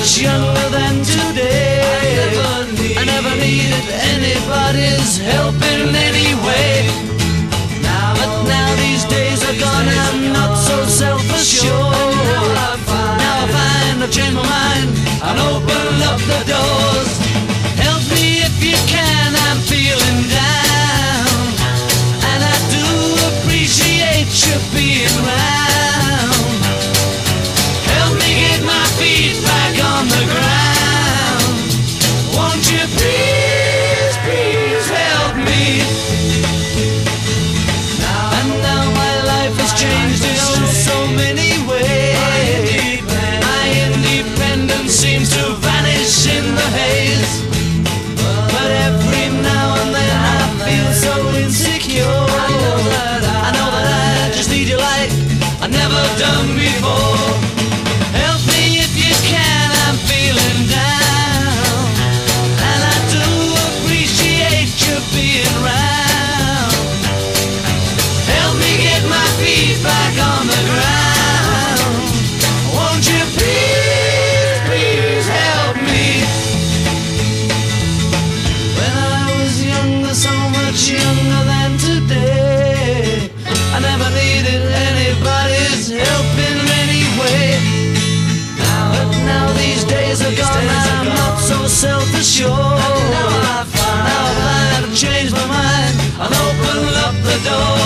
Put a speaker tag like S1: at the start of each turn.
S1: much younger than today. I never needed anybody's help in any way. But now these days are gone, I'm not so self-assured. Now I find I've changed my mind and open up the doors. Help me if you can, I'm feeling down, and I do appreciate you being round. Help me get my feet back on the ground. Won't you please, please help me? And now my life has changed in so many ways. My independence seems to vanish in the haze. But every now and then I feel so insecure. I know that I just need you like I've never done before. Help me if you can, I'm feeling down, and I do appreciate you being round. Help me get my feet back on the ground. Won't you please, please help me? When I was younger, so much younger than today, I never needed anybody's help in any way. But now these days are gone, I'm not so self-assured. Now I find I've changed my mind and opened up the door.